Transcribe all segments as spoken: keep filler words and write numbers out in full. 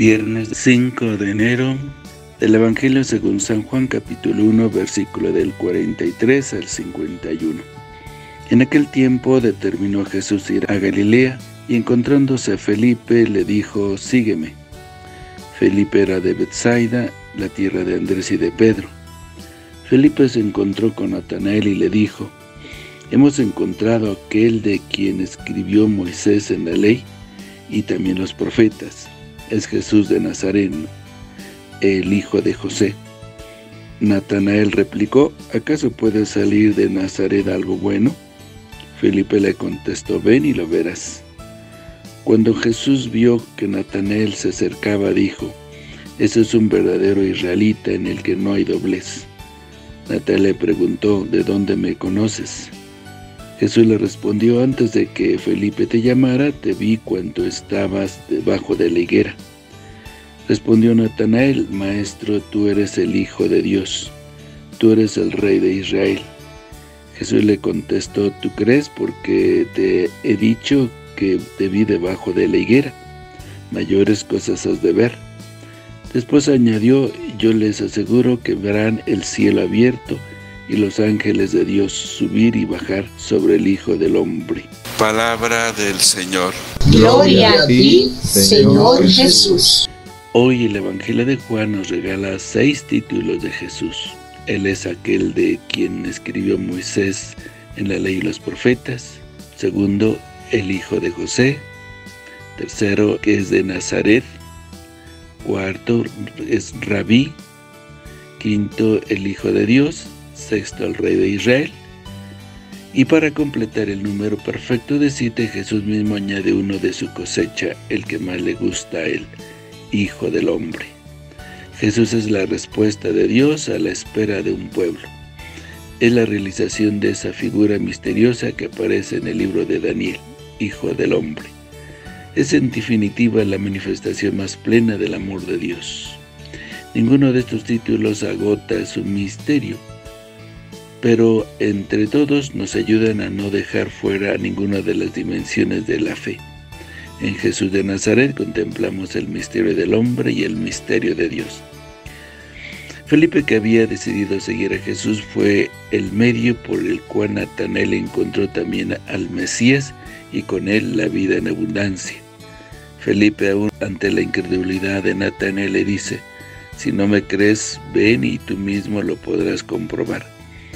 Viernes cinco de enero del Evangelio según San Juan, capítulo uno, versículo del cuarenta y tres al cincuenta y uno. En aquel tiempo determinó Jesús ir a Galilea, y encontrándose a Felipe, le dijo: «Sígueme». Felipe era de Betsaida, la tierra de Andrés y de Pedro. Felipe se encontró con Natanael y le dijo: «Hemos encontrado a aquel de quien escribió Moisés en la ley, y también los profetas. Es Jesús de Nazaret, el hijo de José». Natanael replicó: «¿Acaso puede salir de Nazaret algo bueno?». Felipe le contestó: «Ven y lo verás». Cuando Jesús vio que Natanael se acercaba, dijo: «Ese es un verdadero israelita en el que no hay doblez». Natanael le preguntó: «¿De dónde me conoces?». Jesús le respondió: «Antes de que Felipe te llamara, te vi cuando estabas debajo de la higuera». Respondió Natanael: «Maestro, tú eres el Hijo de Dios, tú eres el Rey de Israel». Jesús le contestó: «¿Tú crees porque te he dicho que te vi debajo de la higuera? Mayores cosas has de ver». Después añadió: «Yo les aseguro que verán el cielo abierto y los ángeles de Dios subir y bajar sobre el Hijo del Hombre». Palabra del Señor. Gloria a ti, Señor Jesús. Hoy el Evangelio de Juan nos regala seis títulos de Jesús. Él es aquel de quien escribió Moisés en la ley y los profetas. Segundo, el Hijo de José. Tercero, que es de Nazaret. Cuarto, es Rabí. Quinto, el Hijo de Dios. Sexto, el Rey de Israel. Y para completar el número perfecto de siete, Jesús mismo añade uno de su cosecha, el que más le gusta a él: Hijo del Hombre. Jesús es la respuesta de Dios a la espera de un pueblo. Es la realización de esa figura misteriosa que aparece en el libro de Daniel, Hijo del Hombre. Es en definitiva la manifestación más plena del amor de Dios. Ninguno de estos títulos agota su misterio, pero entre todos nos ayudan a no dejar fuera ninguna de las dimensiones de la fe. En Jesús de Nazaret contemplamos el misterio del hombre y el misterio de Dios. Felipe, que había decidido seguir a Jesús, fue el medio por el cual Natanael encontró también al Mesías y con él la vida en abundancia. Felipe, aún ante la incredulidad de Natanael, le dice: «Si no me crees, ven y tú mismo lo podrás comprobar».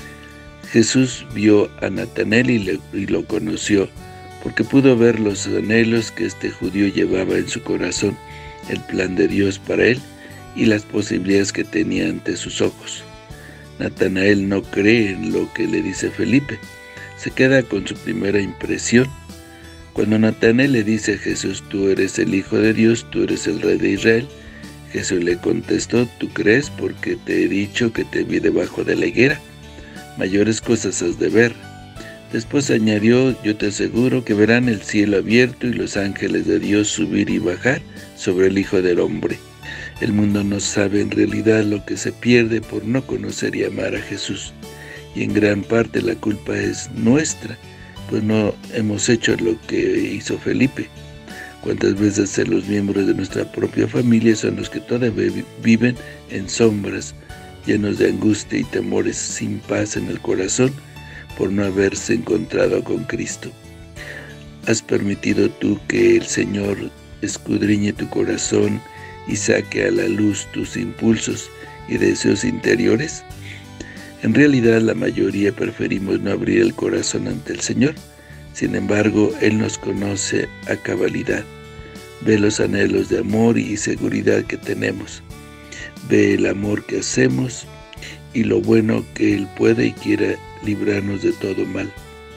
Jesús vio a Natanael y, le, y lo conoció, porque pudo ver los anhelos que este judío llevaba en su corazón, el plan de Dios para él y las posibilidades que tenía ante sus ojos. Natanael no cree en lo que le dice Felipe, se queda con su primera impresión. Cuando Natanael le dice a Jesús: «Tú eres el Hijo de Dios, tú eres el Rey de Israel», Jesús le contestó: «¿Tú crees porque te he dicho que te vi debajo de la higuera? Mayores cosas has de ver». Después añadió: «Yo te aseguro que verán el cielo abierto y los ángeles de Dios subir y bajar sobre el Hijo del Hombre». El mundo no sabe en realidad lo que se pierde por no conocer y amar a Jesús, y en gran parte la culpa es nuestra, pues no hemos hecho lo que hizo Felipe. ¿Cuántas veces los miembros de nuestra propia familia son los que todavía viven en sombras, llenos de angustia y temores, sin paz en el corazón, por no haberse encontrado con Cristo? ¿Has permitido tú que el Señor escudriñe tu corazón y saque a la luz tus impulsos y deseos interiores? En realidad, la mayoría preferimos no abrir el corazón ante el Señor. Sin embargo, Él nos conoce a cabalidad, ve los anhelos de amor y seguridad que tenemos, ve el amor que hacemos y lo bueno que Él puede y quiere librarnos de todo mal,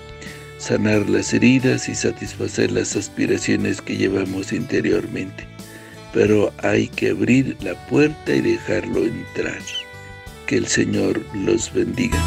sanar las heridas y satisfacer las aspiraciones que llevamos interiormente. Pero hay que abrir la puerta y dejarlo entrar. Que el Señor los bendiga.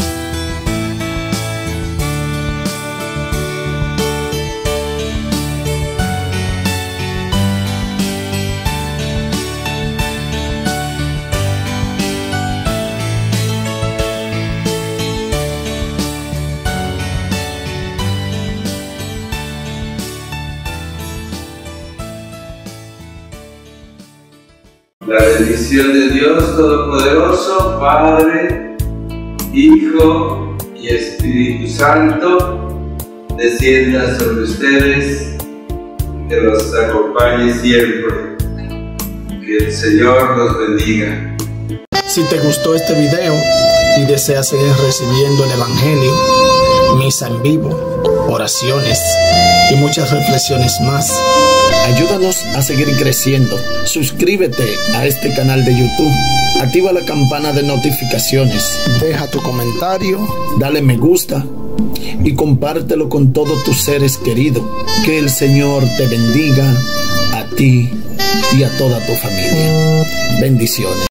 bendición de Dios Todopoderoso, Padre, Hijo y Espíritu Santo, descienda sobre ustedes, que los acompañe siempre. Que el Señor los bendiga. Si te gustó este video y deseas seguir recibiendo el Evangelio, misa en vivo, oraciones y muchas reflexiones más, ayúdanos a seguir creciendo. Suscríbete a este canal de YouTube, activa la campana de notificaciones, deja tu comentario, dale me gusta y compártelo con todos tus seres queridos. Que el Señor te bendiga a ti y a toda tu familia. Bendiciones.